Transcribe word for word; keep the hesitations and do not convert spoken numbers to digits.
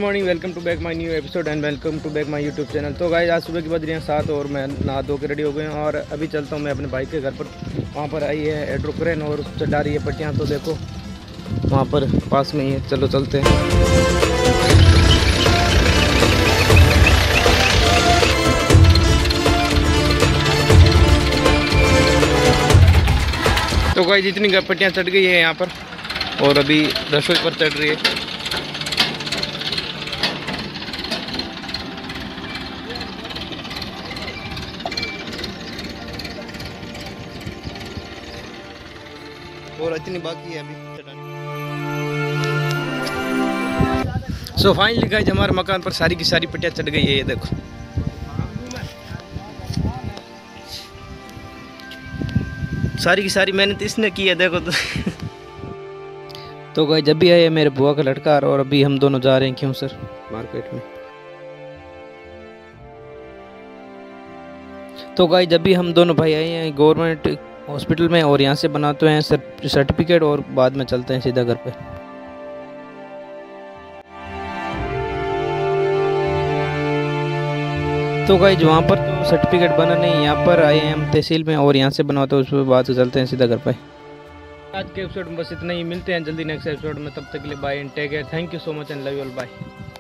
Morning, welcome to back my new episode and welcome to back my YouTube channel. तो guys आज सुबह की बज रही हैं सात और मैं नहा धो के रेडी हो गए हैं और अभी चलता हूँ मैं अपने भाई के घर पर। वहाँ पर आई है एड्रोक्रेन और चढ़ा रही है पट्टियाँ, तो देखो वहाँ पर पास में ही है, चलो चलते हैं। तो गाइस जितनी पट्टियाँ चढ़ गई है यहाँ पर और अभी रसोई पर चढ़ रही है। और इतनी बाकी है अभी चढ़ानी। सो फाइनली गाइस हमारे मकान पर सारी की सारी पट्टियाँ चढ़ गई है, ये देखो। सारी की सारी मेहनत इसने की है, देखो तो। तो गाइस जब भी आए मेरे बुआ का लड़का और अभी हम दोनों जा रहे हैं क्यों सर मार्केट में। तो गाइस जब भी हम दोनों भाई आए हैं गवर्नमेंट हॉस्पिटल में और यहाँ से बनाते हैं सर्टिफिकेट और बाद में चलते हैं सीधा घर पे। तो गाइस वहाँ पर तो सर्टिफिकेट बना नहीं, यहाँ पर आए हैं हम तहसील में और यहाँ से बनवाते हैं, उसके बाद चलते हैं सीधा घर पे। आज के एपिसोड में बस इतना ही, मिलते हैं जल्दी नेक्स्ट एपिसोड में, तब तक के लिए bye and take care, thank you so much and love you all, bye.